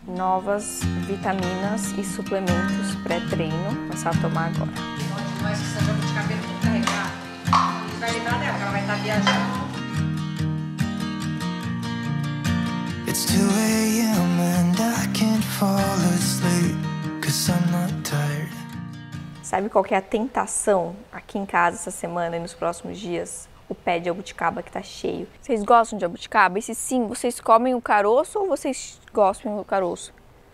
novas vitaminas e suplementos pré-treino. Começar a tomar agora. Mas se você de cabelo tudo carregado, você vai lembrar dela, que ela vai estar viajando. It's 2 a.m. and I can't fall asleep, 'cause I'm not tired. Sabe qual que é a tentação aqui em casa essa semana e nos próximos dias? O pé de jabuticaba que tá cheio. Vocês gostam de jabuticaba? E se sim, vocês comem o caroço ou vocês gostam do caroço?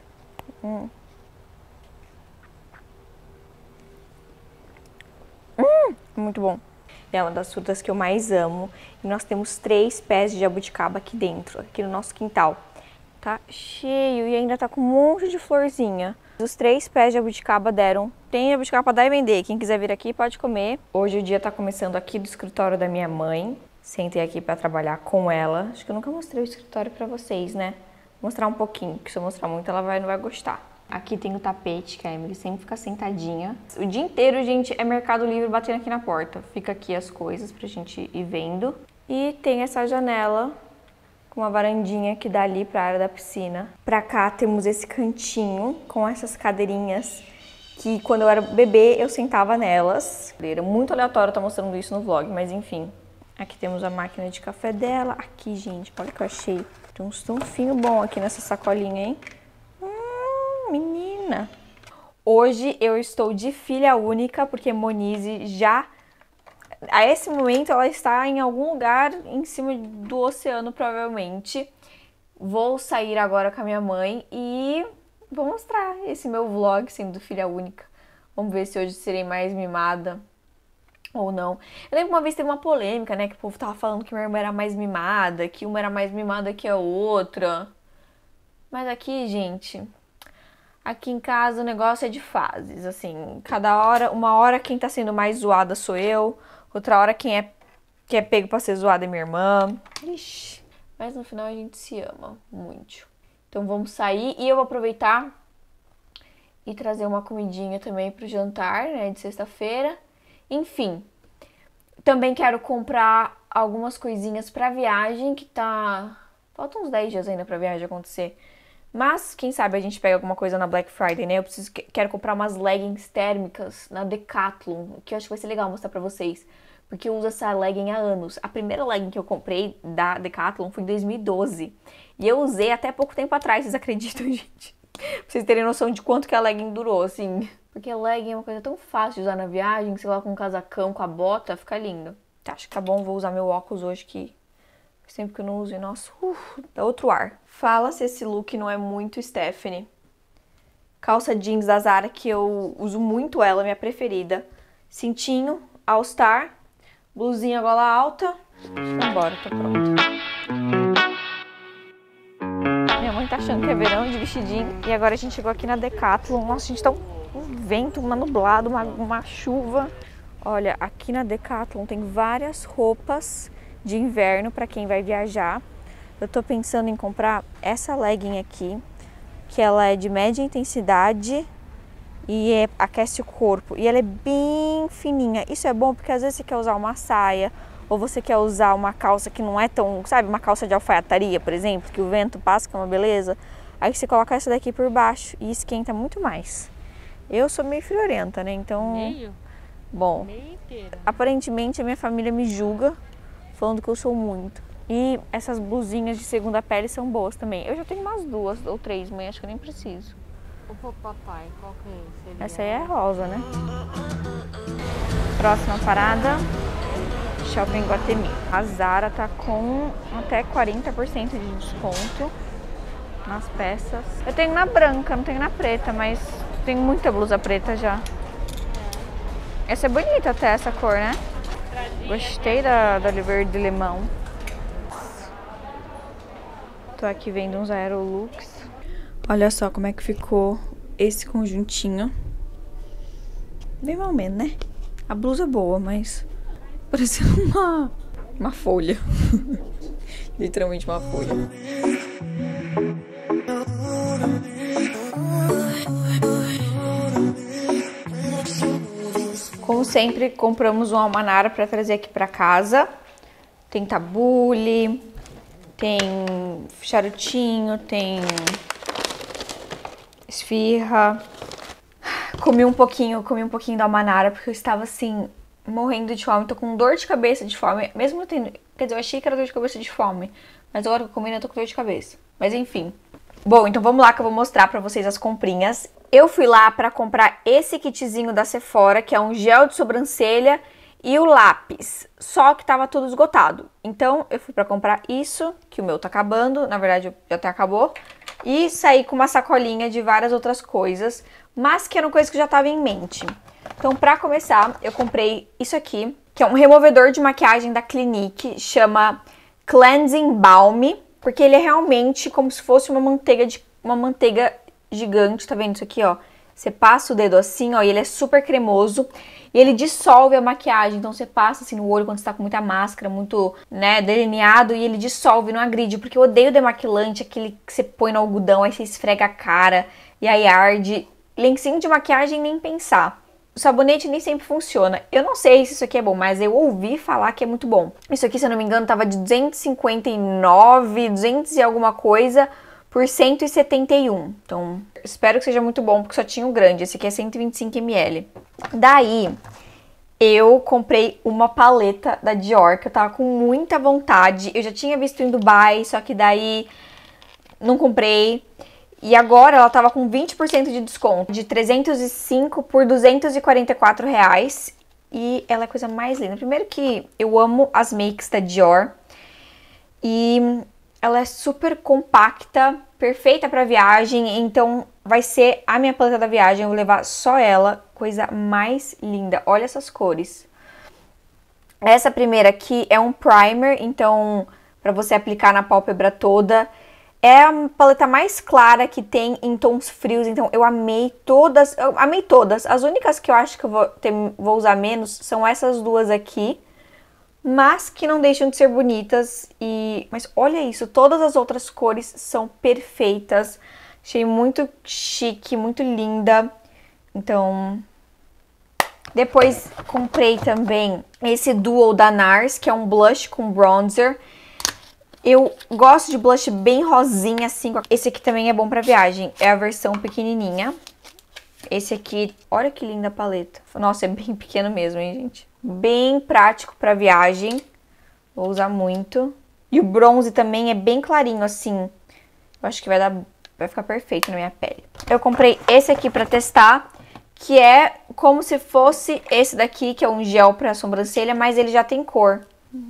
Muito bom. É uma das frutas que eu mais amo. E nós temos 3 pés de jabuticaba aqui dentro, aqui no nosso quintal. Tá cheio e ainda tá com um monte de florzinha. Os 3 pés de jabuticaba deram. Tem jabuticaba pra dar e vender. Quem quiser vir aqui pode comer. Hoje o dia tá começando aqui do escritório da minha mãe. Sentei aqui pra trabalhar com ela. Acho que eu nunca mostrei o escritório pra vocês, né? Vou mostrar um pouquinho, porque se eu mostrar muito ela não vai gostar. Aqui tem o tapete, que a Emily sempre fica sentadinha. O dia inteiro, gente, é Mercado Livre batendo aqui na porta. Fica aqui as coisas pra gente ir vendo. E tem essa janela com uma varandinha que dá ali pra área da piscina. Pra cá temos esse cantinho com essas cadeirinhas que quando eu era bebê eu sentava nelas. Era muito aleatório estar mostrando isso no vlog, mas enfim. Aqui temos a máquina de café dela. Aqui, gente, olha o que eu achei. Tem uns tunfinho bom aqui nessa sacolinha, hein? Menina! Hoje eu estou de filha única, porque Monize já... A esse momento ela está em algum lugar em cima do oceano, provavelmente. Vou sair agora com a minha mãe e vou mostrar esse meu vlog sendo filha única. Vamos ver se hoje serei mais mimada ou não. Eu lembro que uma vez teve uma polêmica, né? Que o povo tava falando que minha irmã era mais mimada, que uma era mais mimada que a outra. Mas aqui, gente... Aqui em casa o negócio é de fases, assim, cada hora, uma hora quem tá sendo mais zoada sou eu, outra hora quem é pego pra ser zoada é minha irmã. Ixi, mas no final a gente se ama muito. Então vamos sair e eu vou aproveitar e trazer uma comidinha também pro jantar, né, de sexta-feira. Enfim, também quero comprar algumas coisinhas pra viagem que tá... Faltam uns 10 dias ainda pra viagem acontecer. Mas, quem sabe a gente pega alguma coisa na Black Friday, né? Quero comprar umas leggings térmicas na Decathlon, que eu acho que vai ser legal mostrar pra vocês. Porque eu uso essa legging há anos. A primeira legging que eu comprei da Decathlon foi em 2012. E eu usei até pouco tempo atrás, vocês acreditam, gente? Pra vocês terem noção de quanto que a legging durou, assim. Porque a legging é uma coisa tão fácil de usar na viagem, que você coloca um casacão com a bota, fica lindo. Acho que tá bom, vou usar meu óculos hoje que... Sempre que eu não uso, e nossa, dá outro ar. Fala se esse look não é muito Stephanie. Calça jeans da Zara, que eu uso muito ela, minha preferida. Cintinho, All Star, blusinha gola alta. Vambora, tô pronta. Minha mãe tá achando que é verão de vestidinho. E agora a gente chegou aqui na Decathlon. Nossa, a gente tá um vento, uma nublado, uma chuva. Olha, aqui na Decathlon tem várias roupas de inverno para quem vai viajar. Eu tô pensando em comprar essa legging aqui, que ela é de média intensidade e aquece o corpo. E ela é bem fininha. Isso é bom porque às vezes você quer usar uma saia ou você quer usar uma calça que não é tão... Sabe, uma calça de alfaiataria, por exemplo, que o vento passa, que é uma beleza. Aí você coloca essa daqui por baixo e esquenta muito mais. Eu sou meio friorenta, né? Então... Meio? Bom, Meio inteira. Aparentemente a minha família me julga falando que eu sou muito. E essas blusinhas de segunda pele são boas também. Eu já tenho umas 2 ou 3, mãe, acho que eu nem preciso. O papai, qual que seria? Essa aí é rosa, né? Próxima parada, Shopping Guatemi. A Zara tá com até 40% de desconto nas peças. Eu tenho na branca, não tenho na preta, mas tenho muita blusa preta já. Essa é bonita até, essa cor, né? Gostei da verde limão. Tô aqui vendo uns Aerolux. Olha só como é que ficou esse conjuntinho. Bem mal menos, né? A blusa é boa, mas parecendo uma folha. Literalmente uma folha. Como sempre, compramos um almanara para trazer aqui para casa. Tem tabule, tem charutinho, tem esfirra. Comi um pouquinho da Manara, porque eu estava assim, morrendo de fome. Tô com dor de cabeça de fome, mesmo tendo... Quer dizer, eu achei que era dor de cabeça de fome, mas agora que eu comi, eu tô com dor de cabeça. Mas enfim. Bom, então vamos lá que eu vou mostrar pra vocês as comprinhas. Eu fui lá pra comprar esse kitzinho da Sephora, que é um gel de sobrancelha e o lápis. Só que tava tudo esgotado. Então eu fui pra comprar isso, que o meu tá acabando. Na verdade, já até acabou. E saí com uma sacolinha de várias outras coisas, mas que eram coisas que já tava em mente. Então, pra começar, eu comprei isso aqui, que é um removedor de maquiagem da Clinique. Chama Cleansing Balm, porque ele é realmente como se fosse uma manteiga gigante, tá vendo isso aqui, ó? Você passa o dedo assim, ó, e ele é super cremoso. E ele dissolve a maquiagem, então você passa assim no olho quando você tá com muita máscara, muito, né, delineado, e ele dissolve, não agride, porque eu odeio demaquilante, aquele que você põe no algodão, aí você esfrega a cara, e aí arde. Lencinho de maquiagem, nem pensar. O sabonete nem sempre funciona. Eu não sei se isso aqui é bom, mas eu ouvi falar que é muito bom. Isso aqui, se eu não me engano, tava de 259, 200 e alguma coisa por 171. Então, espero que seja muito bom, porque só tinha o grande. Esse aqui é 125 ml. Daí, eu comprei uma paleta da Dior, que eu tava com muita vontade. Eu já tinha visto em Dubai, só que daí não comprei. E agora ela tava com 20% de desconto, de 305 por 244 reais. E ela é a coisa mais linda. Primeiro que eu amo as makes da Dior. E ela é super compacta, perfeita pra viagem. Então vai ser a minha paleta da viagem. Eu vou levar só ela. Coisa mais linda. Olha essas cores. Essa primeira aqui é um primer. Então, pra você aplicar na pálpebra toda. É a paleta mais clara que tem em tons frios, então eu amei todas. As únicas que eu acho que eu vou usar menos são essas duas aqui, mas que não deixam de ser bonitas. Mas olha isso, todas as outras cores são perfeitas. Achei muito chique, muito linda. Então, depois comprei também esse Duo da NARS, que é um blush com bronzer. Eu gosto de blush bem rosinha, assim. Esse aqui também é bom pra viagem. É a versão pequenininha. Esse aqui, olha que linda a paleta. Nossa, é bem pequeno mesmo, hein, gente? Bem prático pra viagem. Vou usar muito. E o bronze também é bem clarinho, assim. Eu acho que vai ficar perfeito na minha pele. Eu comprei esse aqui pra testar, que é como se fosse esse daqui, que é um gel pra sobrancelha, mas ele já tem cor.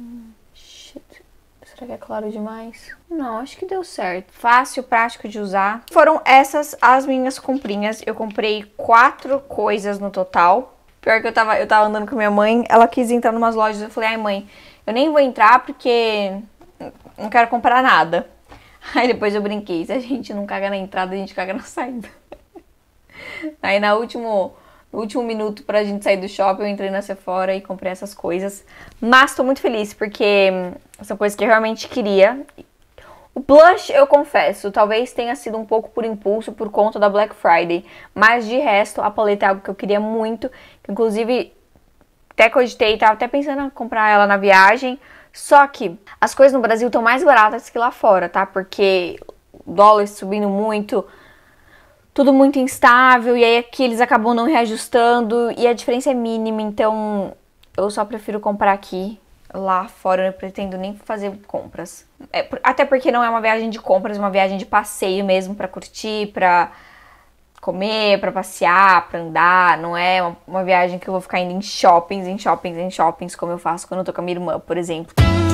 Será que é claro demais? Não, acho que deu certo. Fácil, prático de usar. Foram essas as minhas comprinhas. Eu comprei 4 coisas no total. Pior que eu tava andando com minha mãe, ela quis entrar em umas lojas. Eu falei, ai mãe, eu nem vou entrar porque não quero comprar nada. Aí depois eu brinquei, se a gente não caga na entrada, a gente caga na saída. Aí no último minuto pra gente sair do shopping, eu entrei na Sephora e comprei essas coisas. Mas tô muito feliz, porque são coisas que eu realmente queria. O blush, eu confesso, talvez tenha sido um pouco por impulso, por conta da Black Friday. Mas de resto, a paleta é algo que eu queria muito. Que, inclusive, até cogitei, tava até pensando em comprar ela na viagem. Só que as coisas no Brasil estão mais baratas que lá fora, tá? Porque o dólar subindo muito, tudo muito instável, e aí aqui eles acabam não reajustando, e a diferença é mínima, então eu só prefiro comprar aqui. Lá fora eu não pretendo nem fazer compras. Até porque não é uma viagem de compras, é uma viagem de passeio mesmo, pra curtir, pra comer, pra passear, pra andar. Não é uma viagem que eu vou ficar indo em shoppings, como eu faço quando eu tô com a minha irmã, por exemplo.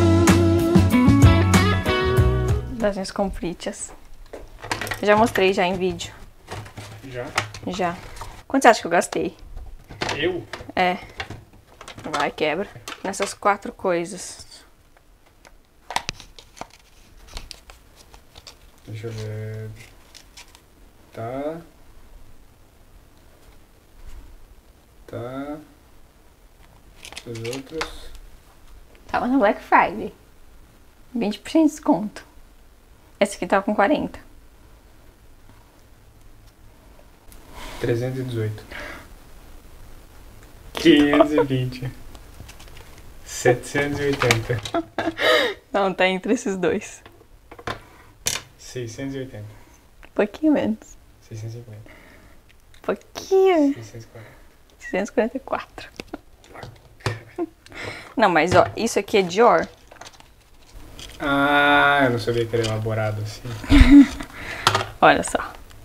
Das minhas compritas. Já mostrei já em vídeo. Já? Já. Quanto você acha que eu gastei? Eu? É. Vai, quebra. Nessas 4 coisas. Deixa eu ver. Tá. Os outros. Tava na Black Friday. 20% de desconto. Esse aqui tava com 40. 318. 520. 780. Não, tá entre esses dois. 680. Um pouquinho menos. 650. Pouquinho. 640. 644. Não, mas ó, isso aqui é Dior. Ah, eu não sabia que era elaborado assim. Olha só.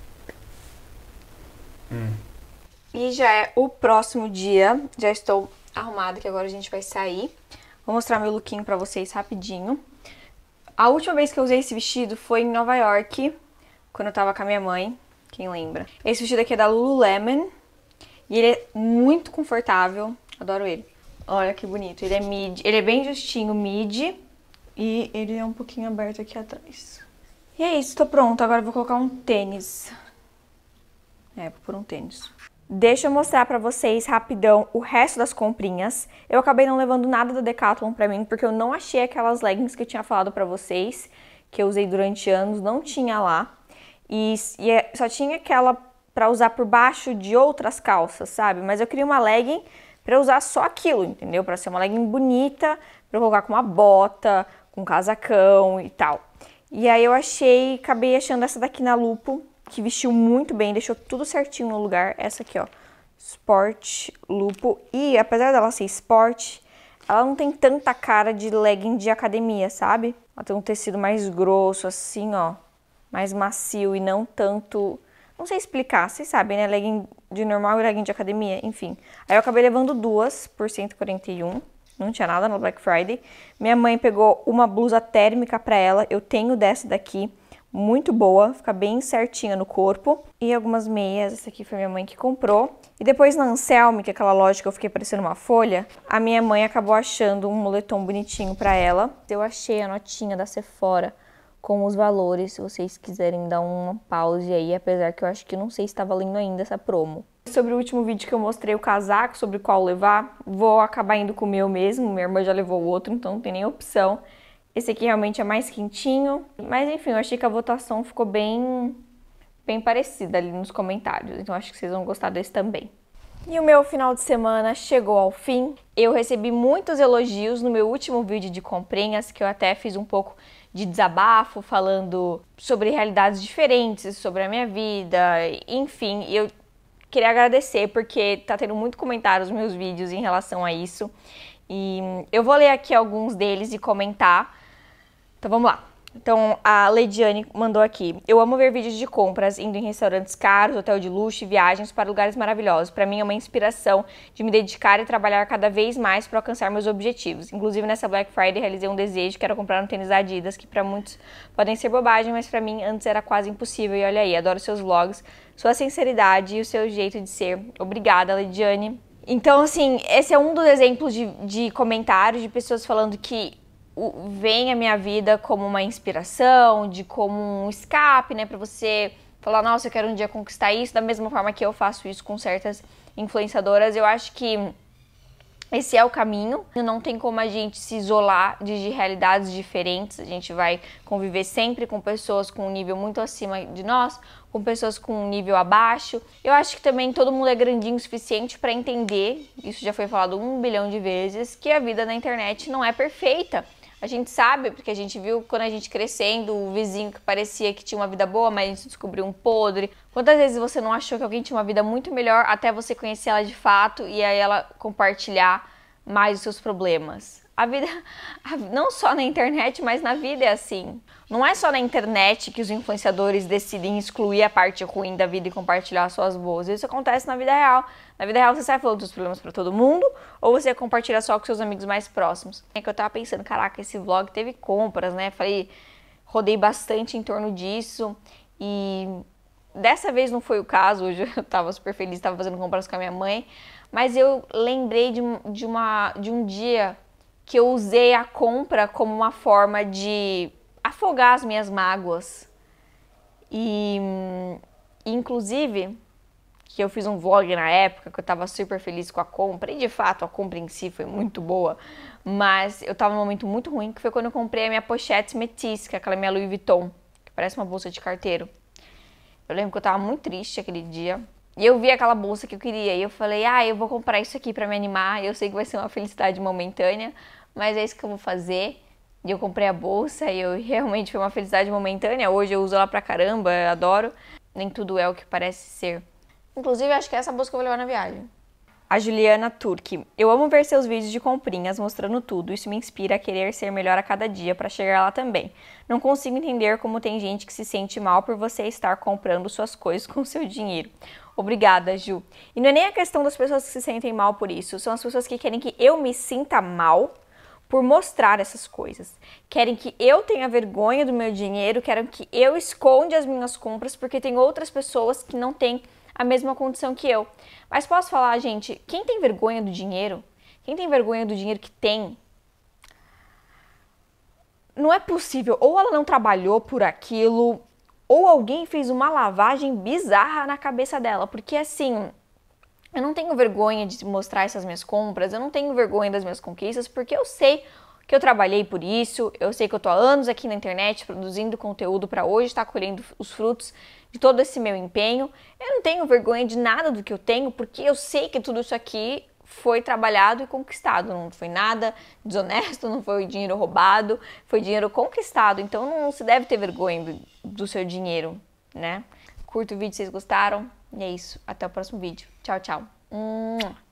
E já é o próximo dia. Já estou arrumada, que agora a gente vai sair. Vou mostrar meu lookinho pra vocês rapidinho. A última vez que eu usei esse vestido foi em Nova York, quando eu tava com a minha mãe. Quem lembra? Esse vestido aqui é da Lululemon. E ele é muito confortável. Adoro ele. Olha que bonito. Ele é midi. Ele é bem justinho, midi. E ele é um pouquinho aberto aqui atrás. E é isso, tô pronta. Agora eu vou colocar um tênis. Vou pôr um tênis. Deixa eu mostrar pra vocês rapidão o resto das comprinhas. Eu acabei não levando nada da Decathlon pra mim, porque eu não achei aquelas leggings que eu tinha falado pra vocês, que eu usei durante anos, não tinha lá. E só tinha aquela pra usar por baixo de outras calças, sabe? Mas eu queria uma legging pra usar só aquilo, entendeu? Pra ser uma legging bonita, pra eu colocar com uma bota, com um casacão e tal. E aí eu acabei achando essa daqui na Lupo, que vestiu muito bem, deixou tudo certinho no lugar. Essa aqui, ó, Sport Lupo. E apesar dela ser sport, ela não tem tanta cara de legging de academia, sabe? Ela tem um tecido mais grosso, assim, ó, mais macio e não tanto... Não sei explicar, vocês sabem, né? Legging de normal e legging de academia, enfim. Aí eu acabei levando duas por 141. Não tinha nada no Black Friday. Minha mãe pegou uma blusa térmica pra ela. Eu tenho dessa daqui. Muito boa, fica bem certinha no corpo. E algumas meias, essa aqui foi minha mãe que comprou. E depois na Anselme, que é aquela loja que eu fiquei parecendo uma folha, a minha mãe acabou achando um moletom bonitinho pra ela. Eu achei a notinha da Sephora com os valores, se vocês quiserem dar uma pause aí, apesar que eu acho que não sei se tá valendo ainda essa promo. Sobre o último vídeo que eu mostrei o casaco, sobre qual levar, vou acabar indo com o meu mesmo, minha irmã já levou o outro, então não tem nem opção. Esse aqui realmente é mais quentinho, mas enfim, eu achei que a votação ficou bem parecida ali nos comentários, então acho que vocês vão gostar desse também. E o meu final de semana chegou ao fim. Eu recebi muitos elogios no meu último vídeo de comprinhas, que eu até fiz um pouco de desabafo, falando sobre realidades diferentes, sobre a minha vida, enfim, eu queria agradecer porque tá tendo muito comentário nos meus vídeos em relação a isso. E eu vou ler aqui alguns deles e comentar. Então vamos lá. Então a Leidiane mandou aqui: eu amo ver vídeos de compras, indo em restaurantes caros, hotel de luxo e viagens para lugares maravilhosos. Para mim é uma inspiração de me dedicar e trabalhar cada vez mais para alcançar meus objetivos. Inclusive nessa Black Friday realizei um desejo, que era comprar um tênis da Adidas, que para muitos podem ser bobagem, mas para mim antes era quase impossível. E olha aí, adoro seus vlogs, sua sinceridade e o seu jeito de ser. Obrigada, Leidiane. Então assim, esse é um dos exemplos de comentários de pessoas falando que vem a minha vida como uma inspiração, de como um escape, né, pra você falar, nossa, eu quero um dia conquistar isso, da mesma forma que eu faço isso com certas influenciadoras. Eu acho que esse é o caminho, não tem como a gente se isolar de realidades diferentes, a gente vai conviver sempre com pessoas com um nível muito acima de nós, com pessoas com um nível abaixo. Eu acho que também todo mundo é grandinho o suficiente para entender, isso já foi falado 1 bilhão de vezes, que a vida na internet não é perfeita. A gente sabe, porque a gente viu quando a gente crescendo, o vizinho que parecia que tinha uma vida boa, mas a gente descobriu um podre. Quantas vezes você não achou que alguém tinha uma vida muito melhor até você conhecer ela de fato e aí ela compartilhar mais os seus problemas? A vida, não só na internet, mas na vida é assim. Não é só na internet que os influenciadores decidem excluir a parte ruim da vida e compartilhar as suas boas. Isso acontece na vida real. Na vida real você sai falando dos problemas pra todo mundo ou você compartilha só com seus amigos mais próximos. É que eu tava pensando, caraca, esse vlog teve compras, né? Rodei bastante em torno disso e dessa vez não foi o caso. Hoje eu tava super feliz, tava fazendo compras com a minha mãe, mas eu lembrei de um dia que eu usei a compra como uma forma de afogar as minhas mágoas. E inclusive, que eu fiz um vlog na época, que eu tava super feliz com a compra, e de fato a compra em si foi muito boa, mas eu tava num momento muito ruim, que foi quando eu comprei a minha pochete Métis, que é aquela minha Louis Vuitton, que parece uma bolsa de carteiro. Eu lembro que eu tava muito triste aquele dia, e eu vi aquela bolsa que eu queria, e eu falei, eu vou comprar isso aqui pra me animar, eu sei que vai ser uma felicidade momentânea, mas é isso que eu vou fazer. E eu comprei a bolsa e realmente foi uma felicidade momentânea. Hoje eu uso ela pra caramba, eu adoro. Nem tudo é o que parece ser. Inclusive, acho que é essa bolsa que eu vou levar na viagem. A Juliana Turki. Eu amo ver seus vídeos de comprinhas mostrando tudo. Isso me inspira a querer ser melhor a cada dia para chegar lá também. Não consigo entender como tem gente que se sente mal por você estar comprando suas coisas com seu dinheiro. Obrigada, Ju. E não é nem a questão das pessoas que se sentem mal por isso. São as pessoas que querem que eu me sinta mal por mostrar essas coisas. Querem que eu tenha vergonha do meu dinheiro, querem que eu esconda as minhas compras porque tem outras pessoas que não têm a mesma condição que eu. Mas posso falar, gente, quem tem vergonha do dinheiro, quem tem vergonha do dinheiro que tem, não é possível. Ou ela não trabalhou por aquilo, ou alguém fez uma lavagem bizarra na cabeça dela. Porque assim, eu não tenho vergonha de mostrar essas minhas compras, eu não tenho vergonha das minhas conquistas, porque eu sei que eu trabalhei por isso, eu sei que eu tô há anos aqui na internet produzindo conteúdo para hoje estar colhendo os frutos de todo esse meu empenho. Eu não tenho vergonha de nada do que eu tenho, porque eu sei que tudo isso aqui foi trabalhado e conquistado, não foi nada desonesto, não foi dinheiro roubado, foi dinheiro conquistado, então não se deve ter vergonha do seu dinheiro, né? Curta o vídeo se vocês gostaram, e é isso, até o próximo vídeo. Tchau, tchau.